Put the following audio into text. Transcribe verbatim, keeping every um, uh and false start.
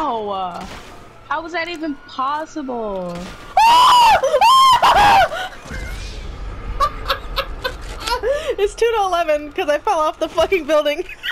How? How was that even possible? It's two to eleven because I fell off the fucking building.